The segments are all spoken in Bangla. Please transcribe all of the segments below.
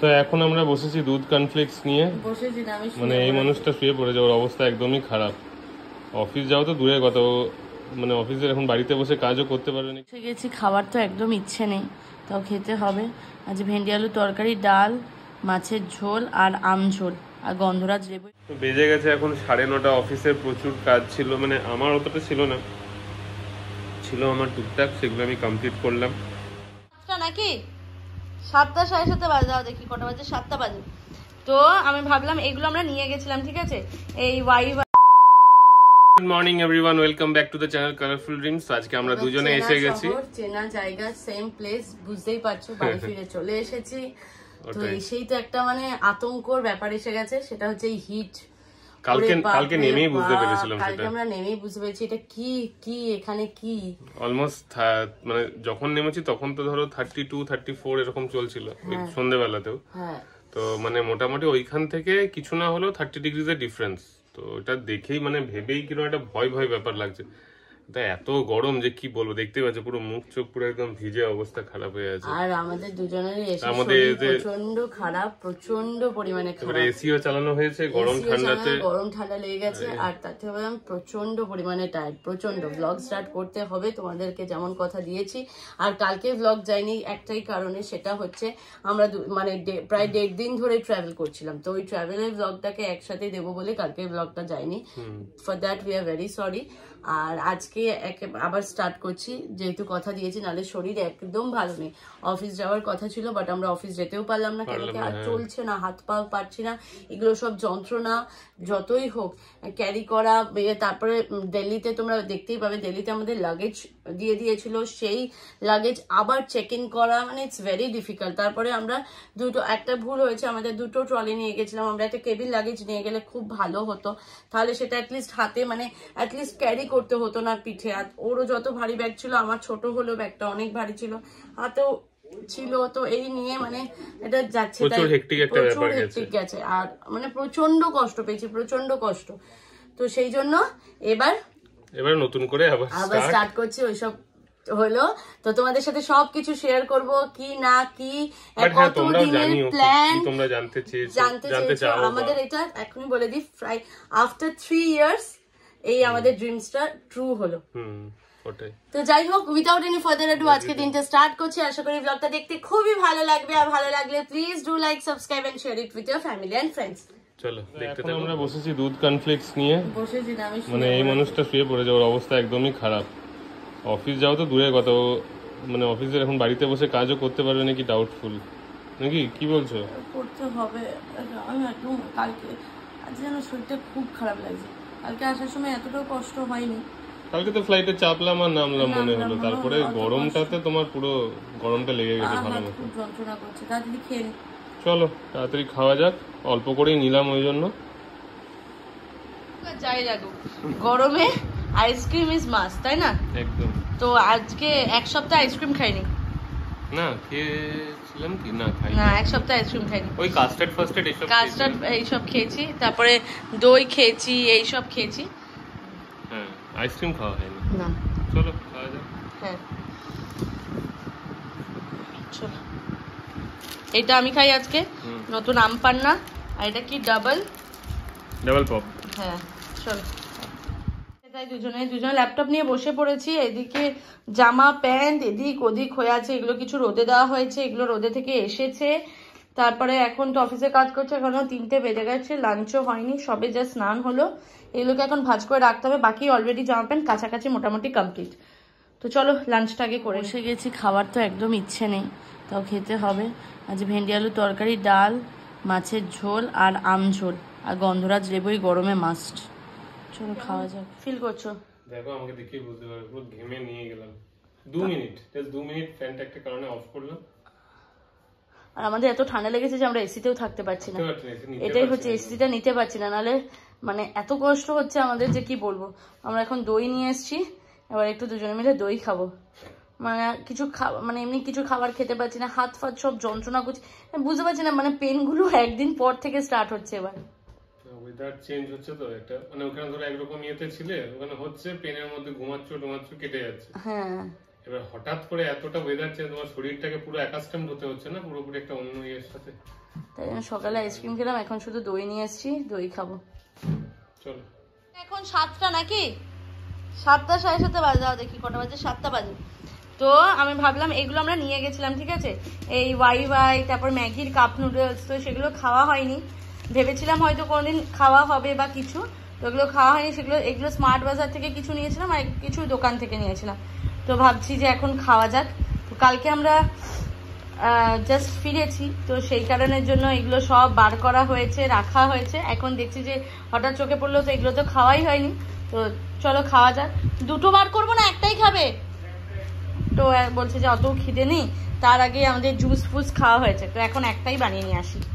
তো এখন আমরা বসেছি দুধ কর্নফ্লেক্স নিয়ে। মানে এই মানুষটা শুয়ে পড়ে যাওয়ার অবস্থা একদমই খারাপ। অফিস যাও তো দূরে কথা, মানে অফিসের এখন বাড়িতে বসে কাজও করতে পারবে না। গেছি, খাবার তো একদম ইচ্ছে নেই, তাও খেতে হবে। আজ ভেন্ডি আলু তরকারি, ডাল, মাছের ঝোল আর আম ঝোল আর গন্ধরাজ লেবু। বেজে গেছে এখন 9:30। অফিসের প্রচুর কাজ ছিল, মানে আমার অতটা ছিল না, ছিল আমার টুকটাক, সেগুলো আমি কমপ্লিট করলাম। নাকি 7টা 7:30 বাজে, দাও দেখি কটা বাজে, 7টা বাজে। তো আমি ভাবলাম এগুলো আমরা নিয়ে গেছিলাম, ঠিক আছে, এই good morning everyone, welcome back to the channel Colourful Dreams. আজকে আমরা দুজনে এসে গেছি, চেনা জায়গা, সেম প্লেস, বুঝতেই পারছো, বাড়ি ফিরে চলে এসেছি। তো সেই তো একটা মানে আতঙ্কর ব্যাপার এসে গেছে, সেটা হচ্ছে এই হিট। কালকে নেমেই বুঝতে পেরেছিলাম, কালকে আমরা নেমেই বুঝতে পেরেছি এটা কি এখানে কি। অলমোস্ট মানে যখন নেমেছি তখন তো ধরো 32 34 এরকম চলছিল সন্ধ্যেবেলাতেও। তো মানে মোটামুটি ওইখান থেকে কিছু না হলেও 30 ডিগ্রিজের ডিফারেন্স। তো এটা দেখেই মানে ভেবেই কিরকম একটা ভয় ভয় ব্যাপার লাগছে। এত গরম যে কি বলবো, দেখতে পাচ্ছ পুরো মুখ চোখ পুরো একদম ভিজে অবস্থা খারাপ হয়ে আছে। আর আমাদের দুজনেরই প্রচন্ড খারাপ, প্রচন্ড পরিমাণে খারাপ। এসিও চালানো হয়েছে, গরম ঠান্ডা লেগে গেছে। আর তার থেকে আমি প্রচন্ড পরিমাণে টায়ার্ড, প্রচন্ড। ব্লগ স্টার্ট করতে হবে তোমাদেরকে যেমন কথা দিয়েছি। আর কালকে ব্লগ যায়নি একটাই কারণে, সেটা হচ্ছে আমরা মানে প্রায় 1.5 দিন ধরে ট্রাভেল করছিলাম। তো ওই ট্রাভেলের ব্লগটাকে একসাথে দেবো বলে কালকে ব্লগটা যায়নি। For that we are very sorry. আর আজকে আবার স্টার্ট করছি, যেহেতু কথা দিয়েছি, নাহলে শরীর একদম ভালো নেই। অফিস যাওয়ার কথা ছিল, বাট আমরা অফিস যেতেও পারলাম না, কেন কি আর চলছে না, হাত পা পারছি না, এগুলো সব যন্ত্রণা যতই হোক ক্যারি করা। তারপরে দিল্লিতে তোমরা দেখতেই পাবে, দিল্লিতে আমাদের লাগেজ দিয়ে দিয়েছিল, সেই লাগেজ আবার চেক ইন করা, মানে ইটস ভেরি ডিফিকাল্ট। তারপরে আমরা একটা ভুল হয়েছে, আমাদের 2টো ট্রলি নিয়ে গেছিলাম। আমরা একটা কেবিন লাগেজ নিয়ে গেলে খুব ভালো হতো, তাহলে সেটা অ্যাটলিস্ট হাতে মানে অ্যাটলিস্ট ক্যারি করতে হতো না পিঠে। আর ওরও যত ভারী ব্যাগ ছিল, আমার ছোট হলেও ব্যাগটা অনেক ভারী ছিল, হাতেও ছিল। তো এই নিয়ে মানে এটা যাচ্ছে, প্রচুর হেক্টিক গেছে। আর মানে প্রচন্ড কষ্ট পেয়েছি, প্রচন্ড কষ্ট। তো সেই জন্য এবার নতুন করে আবার স্টার্ট করছি। ওইসব হলো তো তোমাদের সাথে সবকিছু শেয়ার করব, কি না কি কতদিনের প্ল্যান জানতে চাও। আমাদের এটা এখনই বলে দিই, আফটার 3 ইয়ার্স এই আমাদের ড্রিমসটা ট্রু হলো। তো যাই হোক, উইদাউট এনি ফার্দার অ্যাডু আজকে দিনটা স্টার্ট করছি। আশা করি ব্লগটা দেখতে খুবই ভালো লাগবে। আর ভালো লাগলে please do like, subscribe and share it with your family and friends. চলো দেখতে থাকো। আমরা বসেছি দুধ কর্নফ্লেক্স নিয়ে। মানে এই মানুষটা শুয়ে পড়ে যাওয়ার অবস্থা একদমই খারাপ। অফিস যাও তো দূরে কথা, মানে অফিসের এখন বাড়িতে বসে কাজও করতে পারবে নাকি ডাউটফুল, নাকি কি বলছো? করতে হবে। আমি একদম কালকে আজ যেন শরীরটা খুব খারাপ লাগছে। কালকে আসার সময় এতটাও কষ্ট হয়নি। কালকে তো ফ্লাইটে চাপলাম আর নামলাম মনে হলো, তারপরে গরমটাতে তোমার পুরো গরমটা লেগে গেছে ভালো মতো, যন্ত্রণা করছে। তাড়াতাড়ি খেয়ে চলো তাড়াতাড়ি খাওয়া যাক। অল্প করেই নিলাম ওই জন্য। যাই লাগুক, গরমে আইসক্রিম ইজ মাস্ট, তাই না? একদম। তো আজকে এক সপ্তাহ আইসক্রিম খাইনি। না খেয়েছিলাম কি না খাইনি, না এক সপ্তাহ আইসক্রিম খাইনি। ওই কাস্টার্ড এইসব খেয়েছি, তারপরে দই খেয়েছি, এইসব খেয়েছি। হ্যাঁ, আইসক্রিম খাওয়া হয়নি। না, চলো খাওয়া যাক। হ্যাঁ চলো। এটা আমি খাই আজকে, নতুন আম পান্না। আর এটা কি ডাবল পপ। হ্যাঁ চলো। তাই দুজনে ল্যাপটপ নিয়ে বসে পড়েছি। এদিকে জামা প্যান্ট এদিক ওদিক হয়ে আছে, এগুলো কিছু রোদে দেওয়া হয়েছে, এগুলো রোদে থেকে এসেছে। তারপরে এখন তো অফিসে কাজ করছে, এখনো 3টে বেজে গেছে, লাঞ্চও হয়নি, সবে যা স্নান হলো। এগুলোকে এখন ভাঁজ করে রাখতে হবে। বাকি অলরেডি জামা প্যান্ট কাছাকাছি মোটামুটি কমপ্লিট। তো চলো লাঞ্চটা আগে করে এসে গেছি। খাবার তো একদম ইচ্ছে নেই, তাও খেতে হবে। আজ ভেন্ডি আলু তরকারি, ডাল, মাছের ঝোল আর আম ঝোল আর গন্ধরাজ লেবু, গরমে মাস্ট। চলো খাওয়া যাক। ফিল করছো? দেখো আমাকে দেখে বুঝতে পারবে, পুরো ঘেমে নিয়ে গেলাম। 2 মিনিট, জাস্ট 2 মিনিট ফ্যানটা একটা কারণে অফ করলাম। আর আমাদের এত ঠান্ডা লেগেছে যে আমরা এসিতেও থাকতে পারছি না। এটাই হচ্ছে, এসিটা নিতে পারছি না, নাহলে মানে এত কষ্ট হচ্ছে আমাদের যে কি বলবো। আমরা এখন দই নিয়ে এসেছি, এবার একটু দুজনে মিলে দই খাবো। মানে কিছু মানে এমনি কিছু খাবার খেতে পারছি না, হাত ফাত সব যন্ত্রণা করছে, বুঝতে পারছি না। মানে পেনগুলো একদিন পর থেকে স্টার্ট হচ্ছে। এবার ওয়েদার চেঞ্জ হচ্ছে তো একটা, মানে ওখানে ধরো একরকম ইয়েতে ছিলে, ওখানে হচ্ছে পেনের মধ্যে ঘুমাচ্ছ কেটে যাচ্ছে। হ্যাঁ, এবার হঠাৎ করে এতটা ওয়েদার চেঞ্জ, তোমার শরীরটাকে পুরো অ্যাকাস্টমড হতে হচ্ছে না পুরোপুরি একটা অন্য ইয়ের সাথে। তাই জন্য সকালে আইসক্রিম খেলাম, এখন শুধু দই নিয়ে এসেছি, দই খাবো। চলো এখন 7টা নাকি 7টা 7:30 বাজে, যাও দেখি কটা বাজে, 7টা বাজে। তো আমি ভাবলাম এগুলো আমরা নিয়ে গেছিলাম, ঠিক আছে, এই ওয়াই তারপর ম্যাগির কাপ নুডলস, তো সেগুলো খাওয়া হয়নি, ভেবেছিলাম হয়তো কোনোদিন খাওয়া হবে বা কিছু, তো এগুলো খাওয়া হয়নি। এগুলো স্মার্ট বাজার থেকে কিছু নিয়েছিলাম আর কিছু দোকান থেকে নিয়েছিলাম, তো ভাবছি যে এখন খাওয়া যাক। তো কালকে আমরা জাস্ট ফিরেছি, তো সেই কারণের জন্য এগুলো সব বার করা হয়েছে, রাখা হয়েছে। এখন দেখছি যে হঠাৎ চোখে পড়লো, তো এগুলো তো খাওয়াই হয়নি, তো চলো খাওয়া যাক। দুটো বার করবো না একটাই খাবে? তো বলছে যে অত খিদে নেই, তার আগে আমাদের জুস ফুস খাওয়া হয়েছে, তো এখন একটাই বানিয়ে নিয়ে আসি।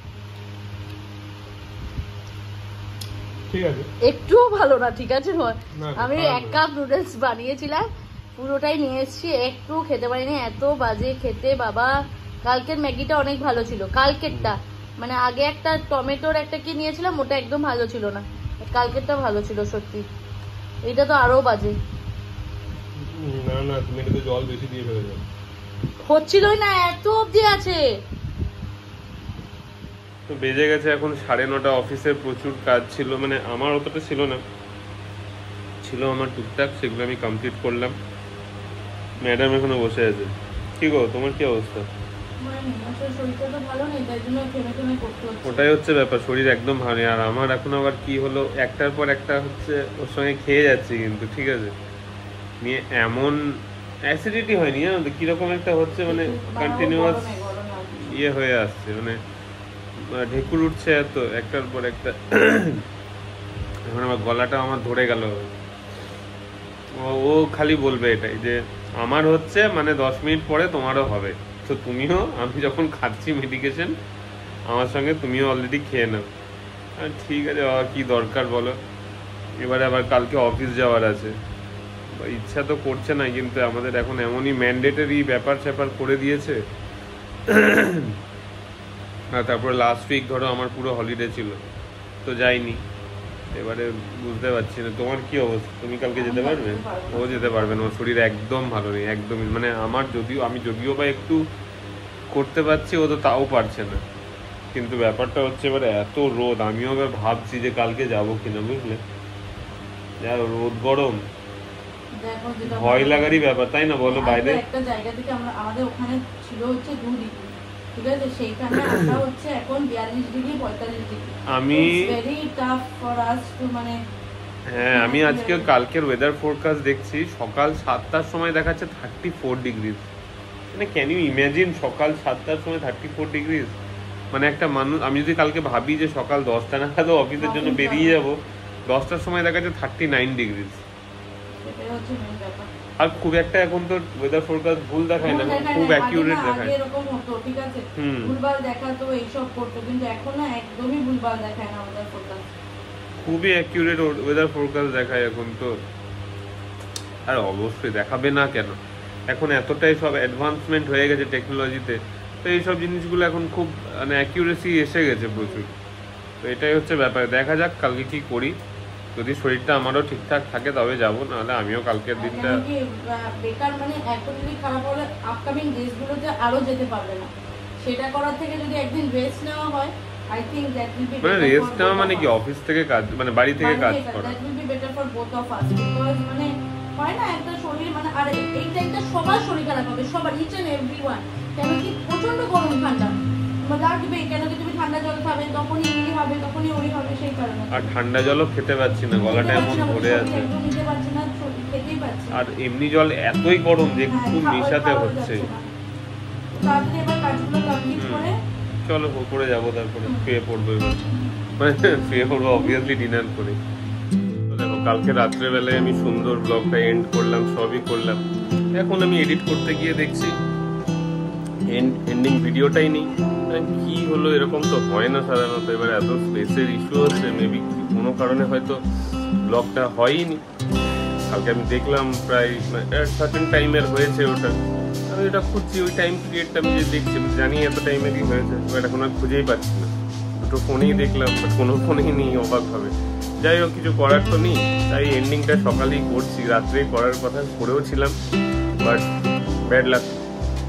ঠিক আছে, একটুও ভালো না, ঠিক আছে। আমি 1 কাপ নুডলস বানিয়েছিলাম, পুরোটাই নিয়ে এসেছি, একটু খেতে পারিনি, এত বাজে খেতে বাবা। কালকের ম্যাগিটা অনেক ভালো ছিল, কালকেরটা, মানে আগে একটা টমেটোর একটা কি নিয়েছিলাম, ওটা একদম ভালো ছিল না, কালকেরটা ভালো ছিল সত্যি, এটা তো আরো বাজে। না না, তুমি এটাতে জল বেশি দিয়ে ফেলেছো। হচ্ছিলই না, এত অবধি আছে। তো বেজে গেছে এখন 9:30, অফিসে প্রচুর কাজ ছিল, মানে আমার অতটা ছিল না, ছিল আমার টুকটাক, সেগুলো আমি কমপ্লিট করলাম। ম্যাডাম এখনো বসে আছে। কি গো, তোমার কি অবস্থা? ওটাই হচ্ছে ব্যাপার, শরীর একদম ভালো নেই। আর আমার এখন আবার কি হলো, একটার পর একটা হচ্ছে ওর সঙ্গে খেয়ে যাচ্ছি, কিন্তু ঠিক আছে নিয়ে এমন অ্যাসিডিটি হয়নি, জানো তো কিরকম একটা হচ্ছে, মানে কন্টিনিউয়াস ইয়ে হয়ে আসছে, মানে ঢেকুর উঠছে এত একটার পর একটা। এখন আমার গলাটা আমার ধরে গেল। ও খালি বলবে এটাই যে আমার হচ্ছে, মানে 10 মিনিট পরে তোমারও হবে, তো তুমিও, আমি যখন খাচ্ছি মেডিকেশন আমার সঙ্গে তুমিও অলরেডি খেয়ে নাও। আর ঠিক আছে, কি দরকার বলো, এবারে আবার কালকে অফিস যাওয়ার আছে, ইচ্ছা তো করছে না, কিন্তু আমাদের এখন এমনই ম্যান্ডেটরি ব্যাপার স্যাপার করে দিয়েছে। আর তারপরে লাস্ট উইক ধরো আমার পুরো হলিডে ছিল, তো যাইনি। এবারে বুঝতে পারছি না তোমার কি অবস্থা, তুমি কালকে যেতে পারবে? ও যেতে পারবে না, ওর শরীর একদম ভালো নেই, একদমই, মানে আমার আমি যদিও বা একটু করতে পারছি, ও তো তাও পারছে না। কিন্তু ব্যাপারটা হচ্ছে এবারে এত রোদ, আমিও এবার ভাবছি যে কালকে যাবো কিনা, বুঝলে, যা রোদ গরম, ভয় লাগারই ব্যাপার, তাই না বলো? বাইরে একটা জায়গা থেকে আমাদের ওখানে ছিল হচ্ছে 2 ডিগ্রি, ঠিক আছে, সেইখানে আমরা হচ্ছে এখন 42 ডিগ্রি 45 ডিগ্রি। আমি very tough for us too, মানে হ্যাঁ, আমি আজকে কালকের ওয়েদার ফোরকাস্ট দেখছি, সকাল 7টার সময় দেখাচ্ছে 34 ডিগ্রি। মানে ক্যান ইউ ইমাজিন, সকাল 7টার সময় 34 ডিগ্রি, মানে একটা মানুষ, আমি যদি কালকে ভাবি যে সকাল 10টা নাগাদও অফিসের জন্য বেরিয়ে যাব, 10টার সময় দেখাচ্ছে 39 ডিগ্রি। আর খুব একটা এখন তো ওয়েদার ফোরকাস্ট ভুল দেখায় না, খুব অ্যাকিউরেট দেখায়। এরকম হতো, ঠিক আছে, ভুলভাল দেখাতো, এইসব করতো, কিন্তু এখন না একদমই ভুলভাল দেখায় না ওয়েদার ফোরকাস্ট, খুবই অ্যাকিউরেট ওয়েদার ফোরকাস্ট দেখায় এখন তো। আর অবশ্যই দেখাবে না কেন, এখন এতটাই সব অ্যাডভান্সমেন্ট হয়ে গেছে টেকনোলজিতে, তো এইসব জিনিসগুলো এখন খুব মানে অ্যাকিউরেসি এসে গেছে প্রচুর। তো এটাই হচ্ছে ব্যাপার, দেখা যাক কালকে কি করি, যদি শরীরটা আমারও ঠিকঠাক থাকে তবে যাবো, নাহলে আমিও কালকের দিনটা বেকার, মানে এখন যদি খারাপ হলে আপকামিং ডেজগুলোতে আরো যেতে পারবে না, সেটা করার থেকে যদি একদিন রেস্ট নেওয়া হয়, I think that will be better. মানে রেস্ট নেওয়া মানে কি, অফিস থেকে কাজ, মানে বাড়ি থেকে কাজ করা, that will be better for both of us, because মানে হয় না একটা শরীর, মানে আর এই টাইমটা সবার শরীর খারাপ হবে, সবার, ইচ এন্ড এভরিওয়ান। কেন কি প্রচন্ড গরম ঠান্ডা লাগবে, কেন কি তুমি ঠান্ডা জল খাবে, তখনই এই হবে, তখনই ওই হবে, সেই কারণে। আর ঠান্ডা জলও খেতে পাচ্ছি না, গলাটা এমন ধরে আছে, একদম নিতে পারছি না, খেতেই পাচ্ছি। আর এমনি জল এতই গরম যে খুব মিশাতে হচ্ছে। তাহলে এবার কাজগুলো কমপ্লিট করে চলো উপরে যাবো, তারপরে শুয়ে পড়বো, এবার মানে শুয়ে পড়বো অবভিয়াসলি ডিনার করে। দেখো কালকে রাত্রেবেলায় আমি সুন্দর ব্লগটা এন্ড করলাম, সবই করলাম, এখন আমি এডিট করতে গিয়ে দেখছি এন্ডিং ভিডিওটাই নেই। কি হলো, এরকম তো হয় না সাধারণত, এবার এত স্পেসের ইস্যু হচ্ছে, মেবি কোনো কারণে হয়তো ব্লগটা হয়নি। কালকে আমি দেখলাম প্রায় সার্টেন টাইমের হয়েছে ওটা, আমি এটা খুঁজছি, ওই টাইম পিরিয়ডটা আমি যে দেখছি জানি এত টাইমেরই হয়েছে, বাট এখন আর খুঁজেই পাচ্ছি না। দুটো ফোনেই দেখলাম, বাট কোনো ফোনেই নেই, অবাক হবে। যাই হোক, কিছু করার তো নেই, তাই এন্ডিংটা সকালেই করছি, রাত্রেই করার কথা করেও ছিলাম, বাট ব্যাড লাক। তো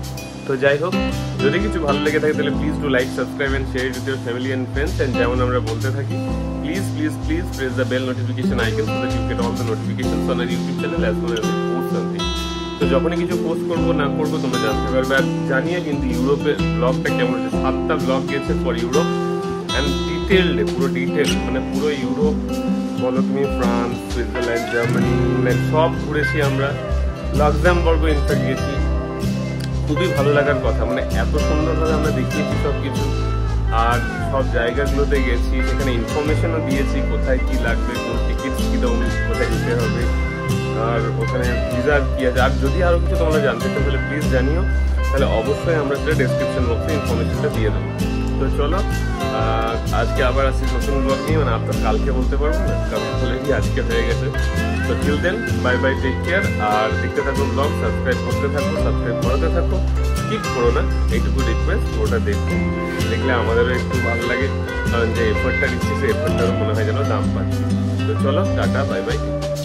তো যাই হোক, যদি কিছু ভালো লেগে থাকে তাহলে please do like, subscribe and share with your family and friends. And যেমন আমরা বলতে থাকি, please please please press the bell notification icon so that you get all the notifications on our YouTube channel as soon as we post something. তো যখনই কিছু পোস্ট করবো না করবো তোমরা জানতে পারবে। আর জানিয়ে কিন্তু ইউরোপের ব্লগটা কেমন হচ্ছে, 7টা ব্লগ গেছে ফর ইউরোপ অ্যান্ড ডিটেলডে, পুরো ডিটেল মানে পুরো ইউরোপ বলো তুমি, ফ্রান্স, সুইজারল্যান্ড, জার্মানি, ইংল্যান্ড সব ঘুরেছি আমরা। লাক্সেমবার্গও ইনফ্যাক্ট গেছি। খুবই ভালো লাগার কথা, মানে এত সুন্দরভাবে আমরা দেখিয়েছি সব কিছু। আর সব জায়গাগুলোতে গেছি, সেখানে ইনফরমেশনও দিয়েছি কোথায় কি লাগবে, কোন টিকিটস কীরকম, কোথায় যেতে হবে, আর ওখানে ভিসার কী আছে। আর যদি আরও কিছু তোমরা জানতে চাও তাহলে প্লিজ জানিও, তাহলে অবশ্যই আমরা সেটা ডেসক্রিপশন বক্সে ইনফরমেশনটা দিয়ে দেবো। তো চলো, আজকে আবার আসছি নতুন ব্লগ নিয়ে, মানে আপনার কালকে বলতে পারবো না, কালকে বলে কি আজকে হয়ে গেছে। তো till then bye bye, take care. আর দেখতে থাকো ব্লগ, সাবস্ক্রাইব করতে থাকো, সাবস্ক্রাইব করাতে থাকো, স্কিপ করো না, এইটুকু রিকোয়েস্ট। ওটা দেখো, দেখলে আমাদেরও একটু ভালো লাগে, কারণ যে এফোর্টটা দিচ্ছি সেই এফোর্টটারও মনে হয় যেন দাম পাচ্ছি। তো চলো, টাটা, বাই বাই।